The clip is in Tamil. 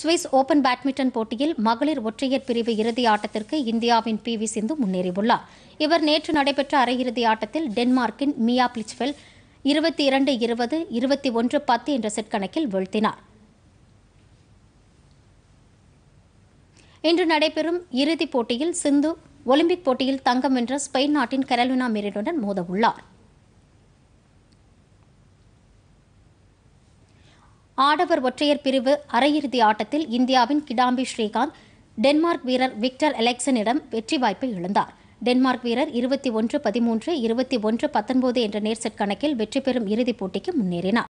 சுவிஸ் ஓபன் பேட்மிண்டன் போட்டியில் மகளிர் ஒற்றையர் பிரிவு இறுதி ஆட்டத்திற்கு இந்தியாவின் பி.வி. சிந்து முன்னேறியுள்ளார். இவர் நேற்று நடைபெற்ற அரையிறுதி ஆட்டத்தில் டென்மார்க்கின் மியா பிளிச்ஃபெல் 22-20, 21-10 என்ற செட் கணக்கில் வீழ்த்தினார். இன்று நடைபெறும் இறுதிப் போட்டியில் சிந்து ஒலிம்பிக் போட்டியில் தங்கம் வென்ற ஸ்பெயின் நாட்டின் கரோலினா மெரினுடன் மோதவுள்ளார். ஆடவர் ஒற்றையர் பிரிவு அரையிறுதி ஆட்டத்தில் இந்தியாவின் கிடாம்பி ஸ்ரீகாந்த் டென்மார்க் வீரர் விக்டர் எலெக்சனிடம் வெற்றி வாய்ப்பை இழந்தார். டென்மார்க் வீரர் 21-13, 21-19 என்ற நேர் செட் கணக்கில் வெற்றி பெறும் இறுதிப் போட்டிக்கு முன்னேறினார்.